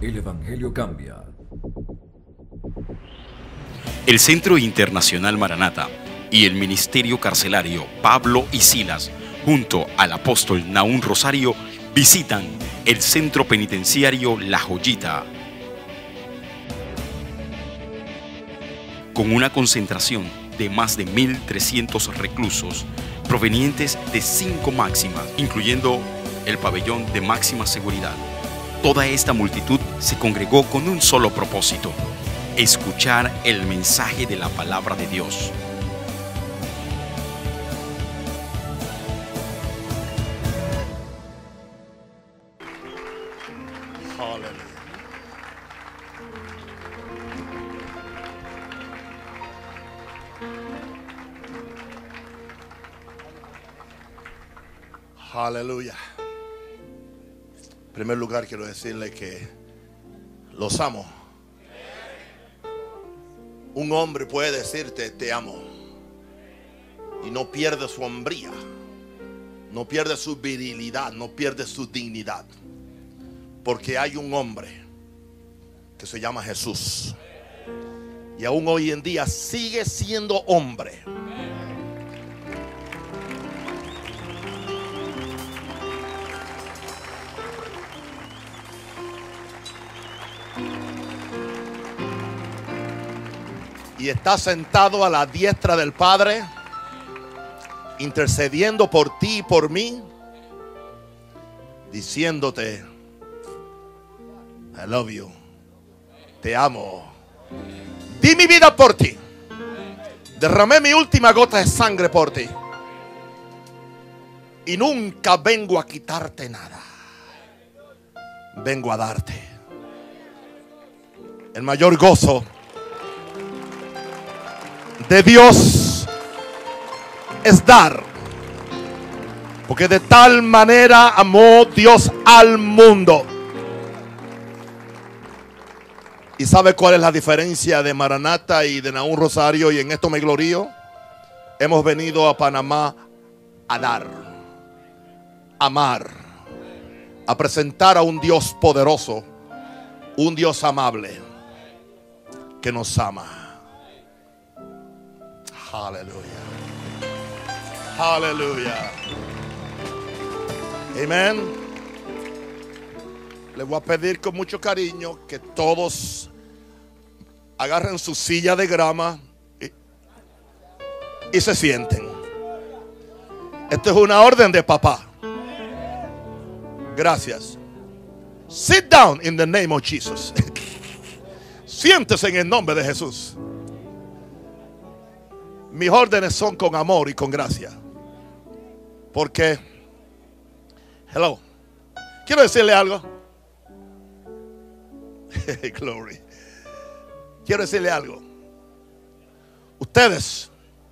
El Evangelio cambia. El Centro Internacional Maranata y el Ministerio Carcelario Pablo y Silas, junto al apóstol Nahum Rosario, visitan el Centro Penitenciario La Joyita. Con una concentración de más de 1.300 reclusos provenientes de 5 máximas, incluyendo el pabellón de máxima seguridad. Toda esta multitud se congregó con un solo propósito: escuchar el mensaje de la palabra de Dios. Aleluya. En primer lugar, quiero decirle que los amo. Un hombre puede decirte te amo y no pierde su hombría, no pierde su virilidad, no pierde su dignidad, porque hay un hombre que se llama Jesús y aún hoy en día sigue siendo hombre. Y está sentado a la diestra del Padre, intercediendo por ti y por mí, diciéndote: I love you, te amo, di mi vida por ti, derramé mi última gota de sangre por ti, y nunca vengo a quitarte nada, vengo a darte el mayor gozo de Dios es dar, porque de tal manera amó Dios al mundo. ¿Y sabe cuál es la diferencia de Maranata y de Nahum Rosario? Y en esto me glorío. Hemos venido a Panamá a dar, a amar, a presentar a un Dios poderoso, un Dios amable que nos ama. Aleluya. Aleluya. Amén. Les voy a pedir con mucho cariño que todos agarren su silla de grama y se sienten. Esto es una orden de papá. Gracias. Sit down in the name of Jesus. Siéntese en el nombre de Jesús. Mis órdenes son con amor y con gracia. Porque, hello, quiero decirle algo. Glory. Quiero decirle algo. Ustedes,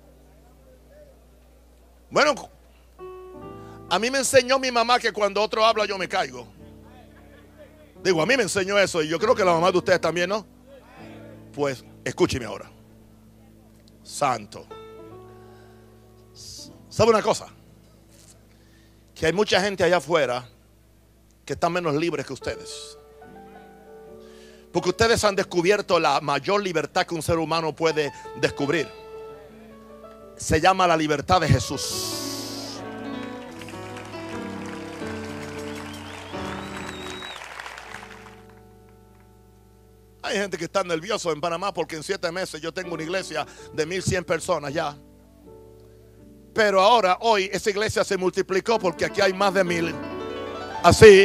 bueno, a mí me enseñó mi mamá que cuando otro habla yo me caigo. Digo, a mí me enseñó eso y yo creo que la mamá de ustedes también, ¿no? Pues escúcheme ahora. Santo. ¿Sabe una cosa? Que hay mucha gente allá afuera que están menos libres que ustedes. Porque ustedes han descubierto la mayor libertad que un ser humano puede descubrir. Se llama la libertad de Jesús. Hay gente que está nervioso en Panamá porque en 7 meses yo tengo una iglesia de 1.100 personas ya. Pero ahora, hoy, esa iglesia se multiplicó porque aquí hay más de 1.000. Así.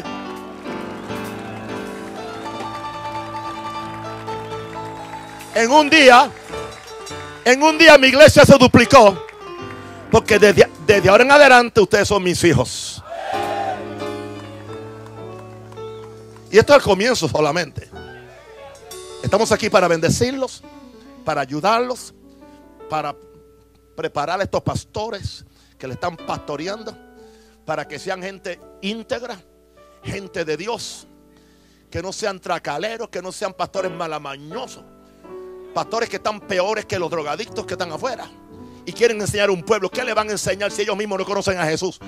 En un día mi iglesia se duplicó. Porque desde ahora en adelante ustedes son mis hijos. Y esto es el comienzo solamente. Estamos aquí para bendecirlos, para ayudarlos, para preparar a estos pastores que le están pastoreando, para que sean gente íntegra, gente de Dios, que no sean tracaleros, que no sean pastores malamañosos, pastores que están peores que los drogadictos que están afuera y quieren enseñar a un pueblo. ¿Qué le van a enseñar si ellos mismos no conocen a Jesús?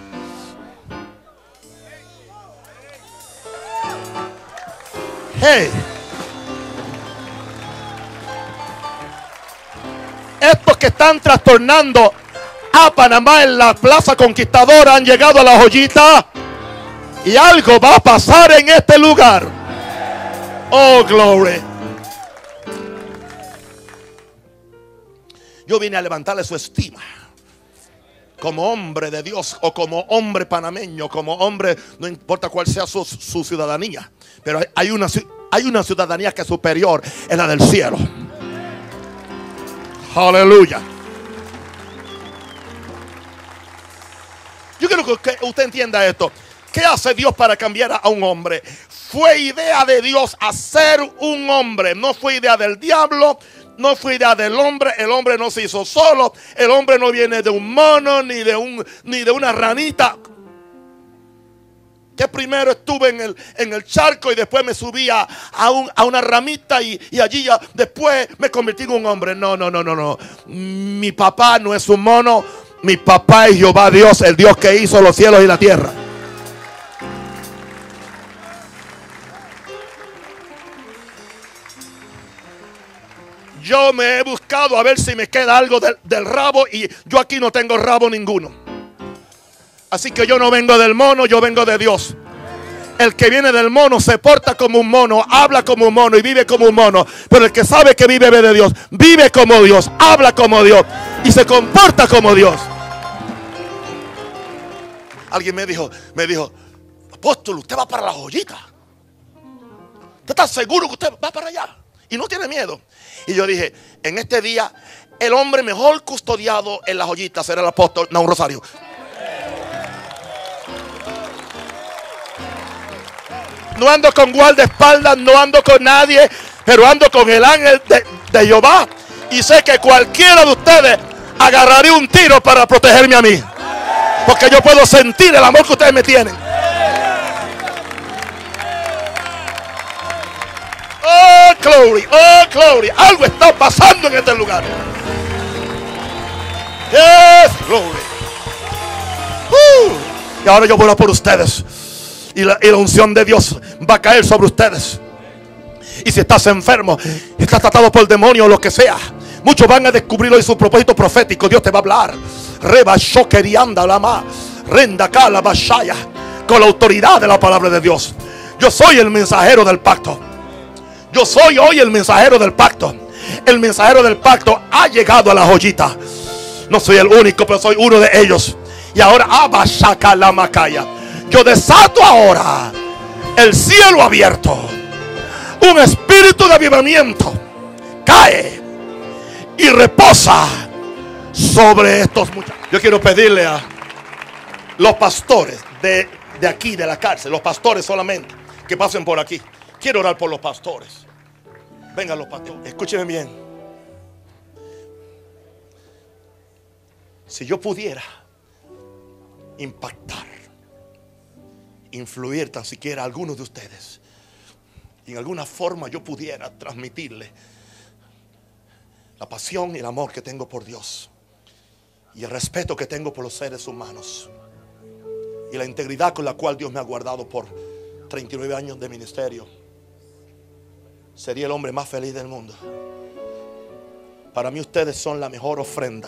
Hey. Estos que están trastornando a Panamá en la Plaza Conquistadora han llegado a la joyita. Y algo va a pasar en este lugar. Oh, glory. Yo vine a levantarle su estima. Como hombre de Dios o como hombre panameño, como hombre, no importa cuál sea su ciudadanía. Pero hay una ciudadanía que es superior, es la del cielo. Aleluya. Yo quiero que usted entienda esto. ¿Qué hace Dios para cambiar a un hombre? Fue idea de Dios hacer un hombre. No fue idea del diablo. No fue idea del hombre. El hombre no se hizo solo. El hombre no viene de un mono ni de una ranita. Que primero estuve en el charco y después me subía a una ramita y allí ya después me convertí en un hombre. No. Mi papá no es un mono. Mi papá es Jehová Dios, el Dios que hizo los cielos y la tierra. Yo me he buscado a ver si me queda algo del rabo y yo aquí no tengo rabo ninguno. Así que yo no vengo del mono, yo vengo de Dios. El que viene del mono se porta como un mono, habla como un mono y vive como un mono. Pero el que sabe que vive de Dios, vive como Dios, habla como Dios y se comporta como Dios. Alguien me dijo, apóstol, usted va para la joyita. ¿Usted está seguro que usted va para allá? Y no tiene miedo. Y yo dije, en este día, el hombre mejor custodiado en la joyita será el apóstol Naum Rosario. No ando con guardaespaldas, no ando con nadie, pero ando con el ángel de Jehová. Y sé que cualquiera de ustedes agarraría un tiro para protegerme a mí. Porque yo puedo sentir el amor que ustedes me tienen. Oh, glory, oh, glory. Algo está pasando en este lugar. Yes, glory. Y ahora yo voy a por ustedes. Y la unción de Dios va a caer sobre ustedes. Y si estás enfermo, estás tratado por el demonio o lo que sea, muchos van a descubrir hoy su propósito profético. Dios te va a hablar. Reba shokerianda lama. Renda kala bashaya. Con la autoridad de la palabra de Dios. Yo soy el mensajero del pacto. Yo soy hoy el mensajero del pacto. El mensajero del pacto ha llegado a la joyita. No soy el único, pero soy uno de ellos. Y ahora abashaka la macaya. Yo desato ahora el cielo abierto. Un espíritu de avivamiento cae y reposa sobre estos muchachos. Yo quiero pedirle a los pastores de aquí, de la cárcel, los pastores solamente, que pasen por aquí. Quiero orar por los pastores. Vengan los pastores, escúchenme bien. Si yo pudiera impactar, influir tan siquiera a algunos de ustedes, y en alguna forma yo pudiera transmitirle la pasión y el amor que tengo por Dios y el respeto que tengo por los seres humanos y la integridad con la cual Dios me ha guardado por 39 años de ministerio, sería el hombre más feliz del mundo. Para mí ustedes son la mejor ofrenda.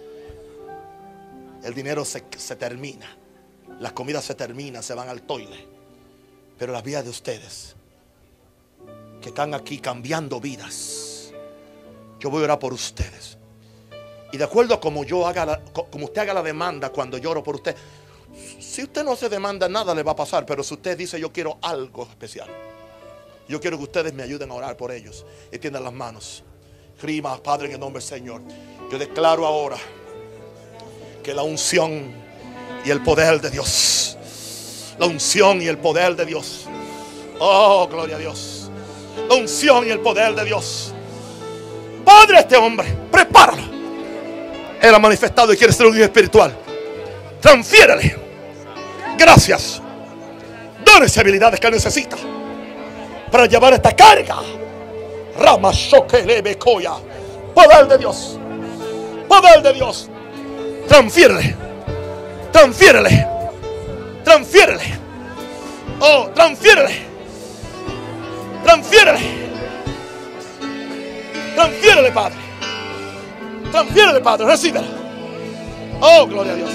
El dinero se termina, las comidas se terminan, se van al toile, pero las vidas de ustedes que están aquí cambiando vidas, yo voy a orar por ustedes. Y de acuerdo a como usted haga la demanda cuando yo oro por usted, si usted no se demanda nada le va a pasar, pero si usted dice yo quiero algo especial, yo quiero que ustedes me ayuden a orar por ellos. Extiendan las manos. Rima, Padre, en el nombre del Señor, yo declaro ahora que la unción y el poder de Dios, la unción y el poder de Dios, oh, gloria a Dios, la unción y el poder de Dios. Padre, este hombre, prepáralo. Él ha manifestado y quiere ser un hijo espiritual. Transfiérele gracias, dones y habilidades que necesita para llevar esta carga. Rama shokelebe koya. Poder de Dios, poder de Dios. Transfiérele, transfiérele, transfiérele. Oh, transfiérele, Transfiérele. Transfiérele, Padre. Transfiérele, Padre. Recíbela. Oh, gloria a Dios.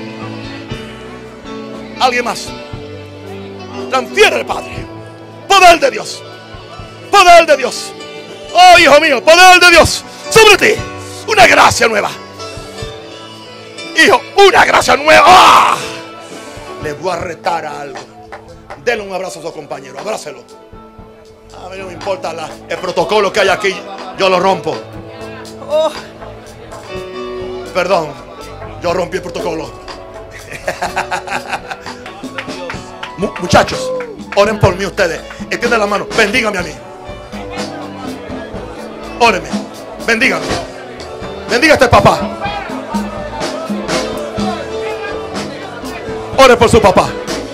Alguien más. Transfiérele, Padre. Poder de Dios. Poder de Dios. Oh, hijo mío, poder de Dios sobre ti. Una gracia nueva. Hijo, una gracia nueva. ¡Ah! Le voy a retar a algo. Denle un abrazo a su compañero. Abrácelo. A mí no me importa el protocolo que hay aquí. Yo lo rompo. Oh. Perdón, yo rompí el protocolo. Muchachos, oren por mí ustedes. Extiendan la mano. Bendígame a mí. Órenme. Bendígame. Bendiga a este papá. Ore por su papá.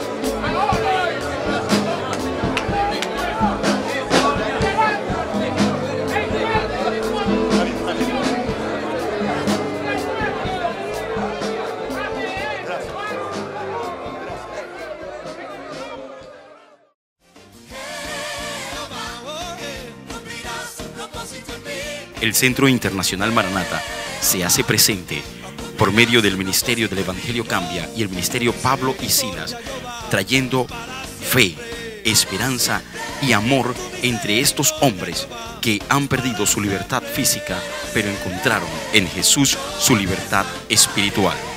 El Centro Internacional Maranata se hace presente por medio del Ministerio del Evangelio Cambia y el Ministerio Pablo y Silas, trayendo fe, esperanza y amor entre estos hombres que han perdido su libertad física, pero encontraron en Jesús su libertad espiritual.